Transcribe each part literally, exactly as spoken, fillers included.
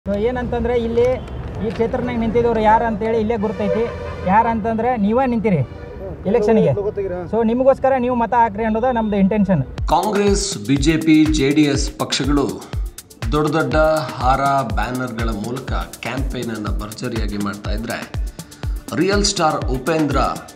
So ಏನಂತಂದ್ರೆ ಇಲ್ಲಿ ಈ ಕ್ಷೇತ್ರನಾಗ ನಿಂತಿದ್ದವರು ಯಾರು ಅಂತೇಳಿ ಇಲ್ಲೇ ಗುರ್ತೈತಿ. ಯಾರು ಅಂತಂದ್ರೆ ನೀವೇ ನಿಂತಿರಿ ಎಲೆಕ್ಷನ್ಗೆ. ಸೊ ನಿಮಗೋಸ್ಕರ ನೀವು ಮತ ಹಾಕ್ರಿ ಅನ್ನೋದು ನಮ್ದು ಇಂಟೆನ್ಷನ್. ಕಾಂಗ್ರೆಸ್, ಬಿಜೆಪಿ, ಜೆಡಿಎಸ್ ಪಕ್ಷಗಳು ದೊಡ್ಡ ದೊಡ್ಡ ಹಾರ ಬ್ಯಾನರ್ಗಳ ಮೂಲಕ ಕ್ಯಾಂಪೇನ್ ಅನ್ನು ಭರ್ಜರಿಯಾಗಿ ಮಾಡ್ತಾ ಇದ್ರೆ, ರಿಯಲ್ ಸ್ಟಾರ್ ಉಪೇಂದ್ರ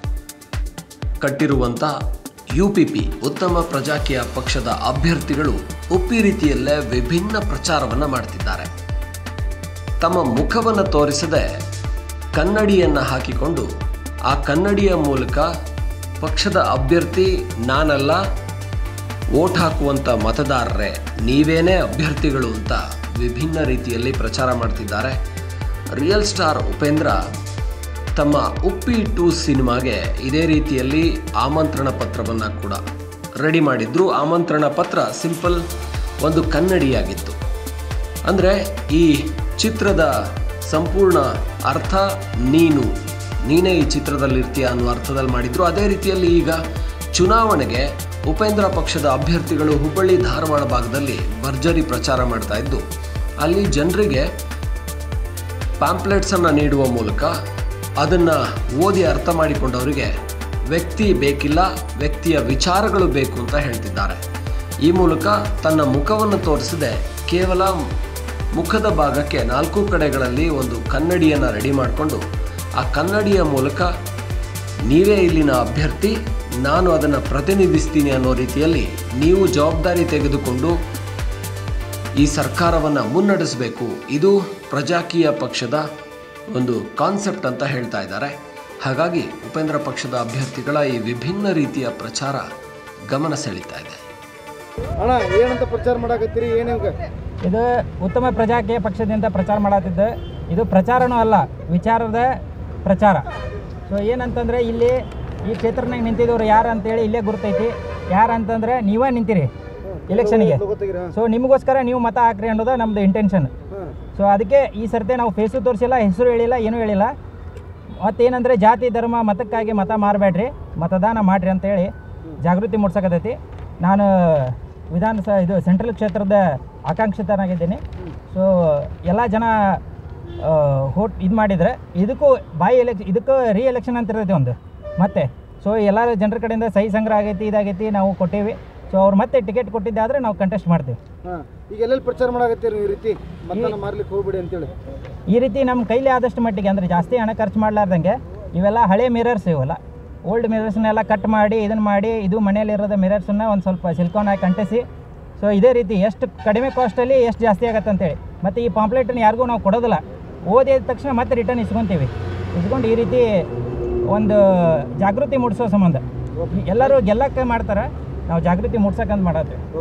ಕಟ್ಟಿರುವಂಥ U P P Uttama Prajaakeeya ಪಕ್ಷದ ಅಭ್ಯರ್ಥಿಗಳು ಉಪ್ಪಿ ರೀತಿಯಲ್ಲೇ ವಿಭಿನ್ನ ಪ್ರಚಾರವನ್ನು ಮಾಡ್ತಿದ್ದಾರೆ. ತಮ್ಮ ಮುಖವನ್ನು ತೋರಿಸದೆ ಕನ್ನಡಿಯನ್ನು ಹಾಕಿಕೊಂಡು ಆ ಕನ್ನಡಿಯ ಮೂಲಕ ಪಕ್ಷದ ಅಭ್ಯರ್ಥಿ ನಾನಲ್ಲ, ವೋಟ್ ಹಾಕುವಂಥ ಮತದಾರರೇ ನೀವೇನೇ ಅಭ್ಯರ್ಥಿಗಳು ಅಂತ ವಿಭಿನ್ನ ರೀತಿಯಲ್ಲಿ ಪ್ರಚಾರ ಮಾಡ್ತಿದ್ದಾರೆ. ರಿಯಲ್ ಸ್ಟಾರ್ ಉಪೇಂದ್ರ ತಮ್ಮ ಉಪ್ಪಿ ಟು ಸಿನಿಮಾಗೆ ಇದೇ ರೀತಿಯಲ್ಲಿ ಆಮಂತ್ರಣ ಪತ್ರವನ್ನು ಕೂಡ ರೆಡಿ ಮಾಡಿದ್ರು. ಆಮಂತ್ರಣ ಪತ್ರ ಸಿಂಪಲ್ ಒಂದು ಕನ್ನಡಿಯಾಗಿತ್ತು. ಅಂದರೆ ಈ ಚಿತ್ರದ ಸಂಪೂರ್ಣ ಅರ್ಥ ನೀನು ನೀನೇ ಈ ಚಿತ್ರದಲ್ಲಿರ್ತೀಯ ಅನ್ನೋ ಅರ್ಥದಲ್ಲಿ ಮಾಡಿದ್ರು. ಅದೇ ರೀತಿಯಲ್ಲಿ ಈಗ ಚುನಾವಣೆಗೆ ಉಪೇಂದ್ರ ಪಕ್ಷದ ಅಭ್ಯರ್ಥಿಗಳು ಹುಬ್ಬಳ್ಳಿ ಧಾರವಾಡ ಭಾಗದಲ್ಲಿ ಭರ್ಜರಿ ಪ್ರಚಾರ ಮಾಡ್ತಾ ಇದ್ದು, ಅಲ್ಲಿ ಜನರಿಗೆ ಪ್ಯಾಂಪ್ಲೆಟ್ಸನ್ನು ನೀಡುವ ಮೂಲಕ ಅದನ್ನು ಓದಿ ಅರ್ಥ ಮಾಡಿಕೊಂಡವರಿಗೆ ವ್ಯಕ್ತಿ ಬೇಕಿಲ್ಲ, ವ್ಯಕ್ತಿಯ ವಿಚಾರಗಳು ಬೇಕು ಅಂತ ಹೇಳ್ತಿದ್ದಾರೆ. ಈ ಮೂಲಕ ತನ್ನ ಮುಖವನ್ನು ತೋರಿಸದೆ ಕೇವಲ ಮುಖದ ಭಾಗಕ್ಕೆ ನಾಲ್ಕು ಕಡೆಗಳಲ್ಲಿ ಒಂದು ಕನ್ನಡಿಯನ್ನು ರೆಡಿ ಮಾಡಿಕೊಂಡು ಆ ಕನ್ನಡಿಯ ಮೂಲಕ ನೀವೇ ಇಲ್ಲಿನ ಅಭ್ಯರ್ಥಿ, ನಾನು ಅದನ್ನು ಪ್ರತಿನಿಧಿಸ್ತೀನಿ ಅನ್ನೋ ರೀತಿಯಲ್ಲಿ ನೀವು ಜವಾಬ್ದಾರಿ ತೆಗೆದುಕೊಂಡು ಈ ಸರ್ಕಾರವನ್ನು ಮುನ್ನಡೆಸಬೇಕು. ಇದು ಪ್ರಜಾಕೀಯ ಪಕ್ಷದ ಒಂದು ಕಾನ್ಸೆಪ್ಟ್ ಅಂತ ಹೇಳ್ತಾ ಇದ್ದಾರೆ. ಹಾಗಾಗಿ ಉಪೇಂದ್ರ ಪಕ್ಷದ ಅಭ್ಯರ್ಥಿಗಳ ಈ ವಿಭಿನ್ನ ರೀತಿಯ ಪ್ರಚಾರ ಗಮನ ಸೆಳೀತಾ ಇದೆ. ಅಣ್ಣ ಏನಂತ ಪ್ರಚಾರ ಮಾಡಾಕತ್ತೀರಿ? ಏನಿವಾಗ ಇದು ಉತ್ತಮ ಪ್ರಜಾಕೀಯ ಪಕ್ಷದಿಂದ ಪ್ರಚಾರ ಮಾಡತ್ತಿದ್ದು, ಇದು ಪ್ರಚಾರನೂ ಅಲ್ಲ, ವಿಚಾರದ ಪ್ರಚಾರ. ಸೊ ಏನಂತಂದರೆ ಇಲ್ಲಿ ಈ ಕ್ಷೇತ್ರನಾಗ ನಿಂತಿದ್ದವರು ಯಾರು ಅಂತೇಳಿ ಇಲ್ಲೇ ಗುರ್ತೈತಿ. ಯಾರು ಅಂತಂದ್ರೆ ನೀವೇ ನಿಂತಿರಿ ಎಲೆಕ್ಷನ್ಗೆ. ಸೊ ನಿಮಗೋಸ್ಕರ ನೀವು ಮತ ಹಾಕ್ರಿ ಅನ್ನೋದು ನಮ್ದು ಇಂಟೆನ್ಷನ್. ಸೊ ಅದಕ್ಕೆ ಈ ಸರ್ತಿ ನಾವು ಫೇಸು ತೋರಿಸಿಲ್ಲ, ಹೆಸರು ಹೇಳಿಲ್ಲ, ಏನೂ ಹೇಳಿಲ್ಲ. ಮತ್ತೇನಂದರೆ ಜಾತಿ ಧರ್ಮ ಮತಕ್ಕಾಗಿ ಮತ ಮಾರಬೇಡ್ರಿ, ಮತದಾನ ಮಾಡಿರಿ ಅಂತೇಳಿ ಜಾಗೃತಿ ಮೂಡ್ಸಕತ್ತೈತಿ. ನಾನು ವಿಧಾನಸಭೆ ಇದು ಸೆಂಟ್ರಲ್ ಕ್ಷೇತ್ರದ ಆಕಾಂಕ್ಷಿತನಾಗಿದ್ದೀನಿ. ಸೊ ಎಲ್ಲ ಜನ ಹೋಟ್ ಇದು ಮಾಡಿದರೆ ಇದಕ್ಕೂ ಬಾಯಿ ಎಲೆಕ್ಷ ಇದಕ್ಕೂ ರೀ ಎಲೆಕ್ಷನ್ ಅಂತ ಇರ್ತೈತಿ ಒಂದು ಮತ್ತೆ. ಸೊ ಎಲ್ಲ ಜನರ ಕಡೆಯಿಂದ ಸಹಿ ಸಂಗ್ರಹ ಆಗೈತಿ, ಇದಾಗೈತಿ, ನಾವು ಕೊಟ್ಟೇವಿ. ಸೊ ಅವ್ರು ಮತ್ತೆ ಟಿಕೆಟ್ ಕೊಟ್ಟಿದ್ದಾದರೆ ನಾವು ಕಂಟೆಸ್ಟ್ ಮಾಡ್ತೀವಿ. ಹಾಂ, ಈಗ ಎಲ್ಲೆಲ್ಲಿ ಪ್ರಚಾರ ಮಾಡಾಕತ್ತೀರಿ ಈ ರೀತಿ ಮತದಾನ ಮಾರ್ಲಿಕ್ಕೆ ಹೋಗ್ಬಿಡಿ ಅಂತೇಳಿ? ಈ ರೀತಿ ನಮ್ಮ ಕೈಲಿ ಆದಷ್ಟು ಮಟ್ಟಿಗೆ, ಅಂದರೆ ಜಾಸ್ತಿ ಹಣ ಖರ್ಚು ಮಾಡಲಾರ್ದಂಗೆ ಇವೆಲ್ಲ ಹಳೆ ಮಿರರ್ಸ್, ಇವೆಲ್ಲ ಓಲ್ಡ್ ಮಿರರ್ಸ್ನೆಲ್ಲ ಕಟ್ ಮಾಡಿ ಇದನ್ನು ಮಾಡಿ, ಇದು ಮನೆಯಲ್ಲಿರೋದ ಮಿರರ್ಸನ್ನು ಒಂದು ಸ್ವಲ್ಪ ಸಿಲ್ಕಾನ್ ಹಾಕಿ ಅಂಟಿಸಿ. ಸೊ ಇದೇ ರೀತಿ ಎಷ್ಟು ಕಡಿಮೆ ಕಾಸ್ಟಲ್ಲಿ ಎಷ್ಟು ಜಾಸ್ತಿ ಆಗತ್ತೆ ಅಂತೇಳಿ. ಮತ್ತು ಈ ಪಾಂಪ್ಲೆಟನ್ನು ಯಾರಿಗೂ ನಾವು ಕೊಡೋದಿಲ್ಲ, ಓದಿದ ತಕ್ಷಣ ಮತ್ತೆ ರಿಟರ್ನ್ ಇಸ್ಕೊತೀವಿ. ಇಸ್ಕೊಂಡು ಈ ರೀತಿ ಒಂದು ಜಾಗೃತಿ ಮೂಡಿಸೋ ಸಂಬಂಧ ಎಲ್ಲರೂ ಗೆಲ್ಲಕ್ಕೆ ಮಾಡ್ತಾರೆ, ನಾವು ಜಾಗೃತಿ ಮೂಡ್ಸೋಕ್ಕಂತ ಮಾಡತ್ತೀವಿ.